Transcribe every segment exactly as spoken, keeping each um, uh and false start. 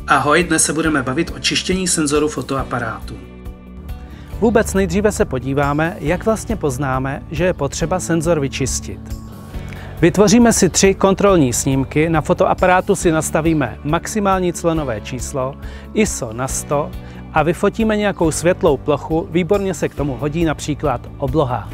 Ahoj, dnes se budeme bavit o čištění senzoru fotoaparátu. Vůbec nejdříve se podíváme, jak vlastně poznáme, že je potřeba senzor vyčistit. Vytvoříme si tři kontrolní snímky, na fotoaparátu si nastavíme maximální clonové číslo, I S O na sto a vyfotíme nějakou světlou plochu, výborně se k tomu hodí například obloha.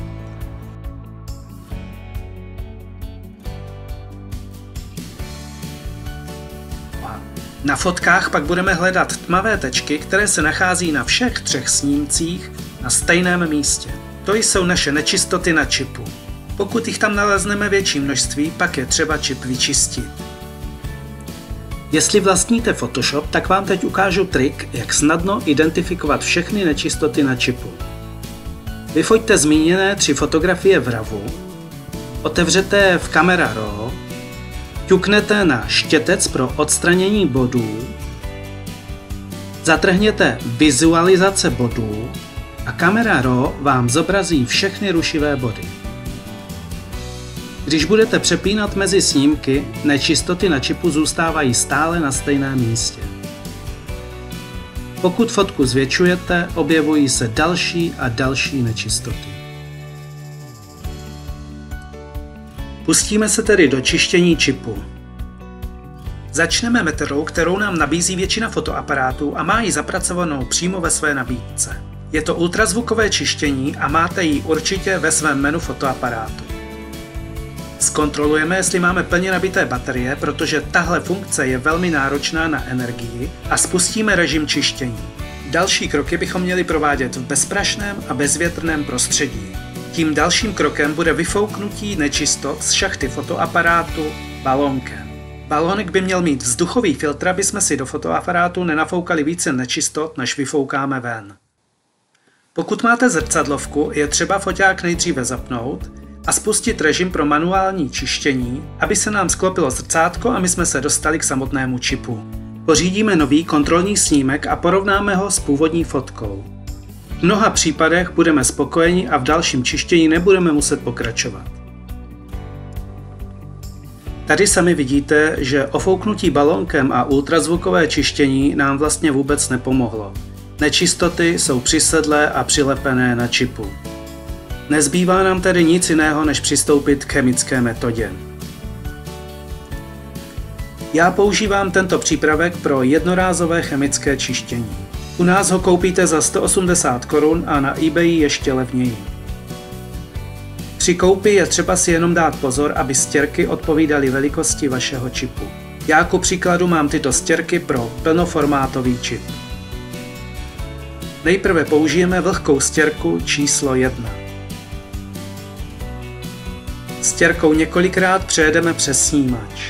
Na fotkách pak budeme hledat tmavé tečky, které se nachází na všech třech snímcích na stejném místě. To jsou naše nečistoty na čipu. Pokud jich tam nalezneme větší množství, pak je třeba čip vyčistit. Jestli vlastníte Photoshop, tak vám teď ukážu trik, jak snadno identifikovat všechny nečistoty na čipu. Vyfoťte zmíněné tři fotografie v ravu, otevřete je v Camera Raw, ťuknete na štětec pro odstranění bodů, zatrhněte vizualizace bodů a Camera Raw vám zobrazí všechny rušivé body. Když budete přepínat mezi snímky, nečistoty na čipu zůstávají stále na stejném místě. Pokud fotku zvětšujete, objevují se další a další nečistoty. Pustíme se tedy do čištění čipu. Začneme metodou, kterou nám nabízí většina fotoaparátů a má ji zapracovanou přímo ve své nabídce. Je to ultrazvukové čištění a máte ji určitě ve svém menu fotoaparátu. Zkontrolujeme, jestli máme plně nabité baterie, protože tahle funkce je velmi náročná na energii, a spustíme režim čištění. Další kroky bychom měli provádět v bezprašném a bezvětrném prostředí. Tím dalším krokem bude vyfouknutí nečistot z šachty fotoaparátu balónkem. Balónek by měl mít vzduchový filtr, aby jsme si do fotoaparátu nenafoukali více nečistot, než vyfoukáme ven. Pokud máte zrcadlovku, je třeba foťák nejdříve zapnout a spustit režim pro manuální čištění, aby se nám sklopilo zrcátko a my jsme se dostali k samotnému čipu. Pořídíme nový kontrolní snímek a porovnáme ho s původní fotkou. V mnoha případech budeme spokojeni a v dalším čištění nebudeme muset pokračovat. Tady sami vidíte, že ofouknutí balónkem a ultrazvukové čištění nám vlastně vůbec nepomohlo. Nečistoty jsou přisedlé a přilepené na čipu. Nezbývá nám tedy nic jiného, než přistoupit k chemické metodě. Já používám tento přípravek pro jednorázové chemické čištění. U nás ho koupíte za sto osmdesát korun a na eBay ještě levněji. Při koupi je třeba si jenom dát pozor, aby stěrky odpovídaly velikosti vašeho čipu. Já ku příkladu mám tyto stěrky pro plnoformátový čip. Nejprve použijeme vlhkou stěrku číslo jedna. Stěrkou několikrát přejedeme přes snímač.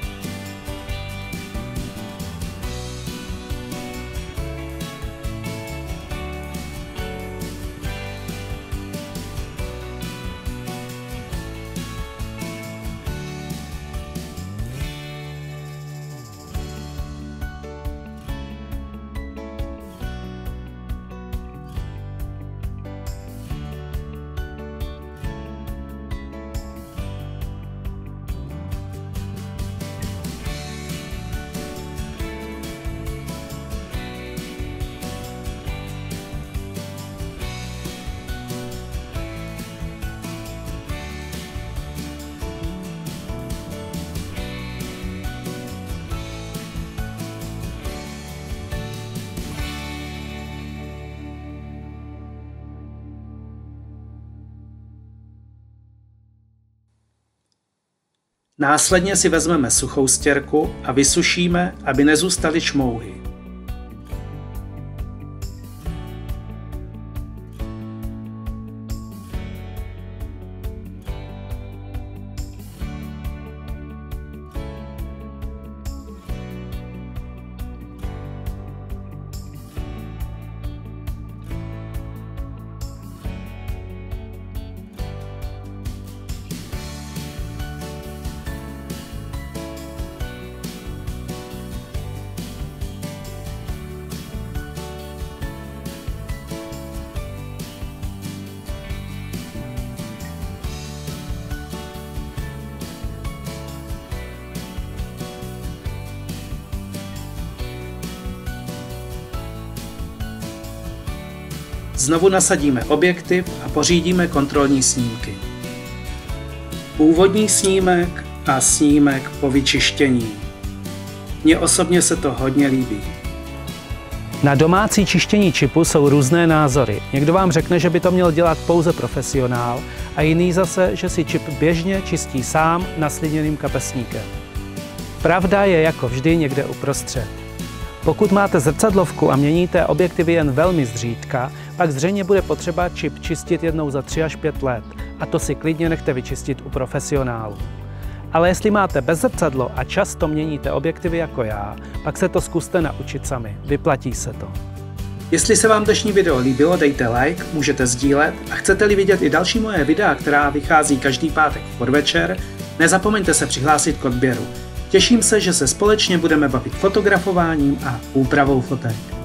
Následně si vezmeme suchou stěrku a vysušíme, aby nezůstaly šmouhy. Znovu nasadíme objektiv a pořídíme kontrolní snímky. Úvodní snímek a snímek po vyčištění. Mně osobně se to hodně líbí. Na domácí čištění čipu jsou různé názory. Někdo vám řekne, že by to měl dělat pouze profesionál a jiný zase, že si čip běžně čistí sám nasliněným kapesníkem. Pravda je jako vždy někde uprostřed. Pokud máte zrcadlovku a měníte objektivy jen velmi zřídka, pak zřejmě bude potřeba čip čistit jednou za tři až pět let a to si klidně nechte vyčistit u profesionálu. Ale jestli máte bezzrcadlo a často měníte objektivy jako já, pak se to zkuste naučit sami. Vyplatí se to. Jestli se vám dnešní video líbilo, dejte like, můžete sdílet a chcete-li vidět i další moje videa, která vychází každý pátek v podvečer, nezapomeňte se přihlásit k odběru. Těším se, že se společně budeme bavit fotografováním a úpravou fotek.